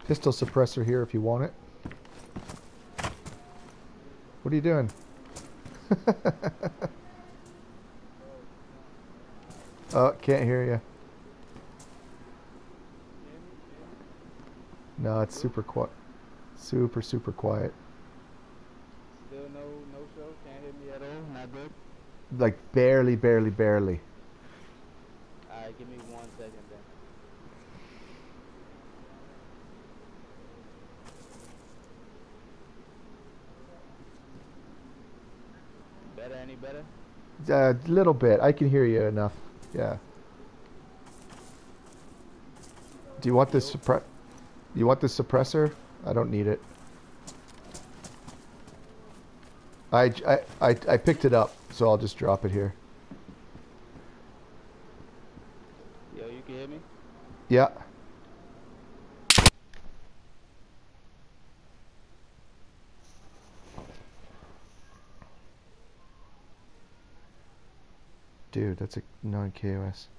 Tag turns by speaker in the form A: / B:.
A: Pistol suppressor here if you want it. What are you doing? Oh, can't hear you. No, it's super quiet. Super quiet.
B: Still no show. Can't hit me at all. Not good.
A: Like barely.
B: All right, give me 1 second then. Better? Any better?
A: A little bit. I can hear you enough. Yeah. Do you want this
B: Yo.
A: suppre? You want this suppressor? I don't need it. I picked it up, so I'll just drop it here.
B: Yo, you can hear me?
A: Yeah. Dude, that's a non-KOS.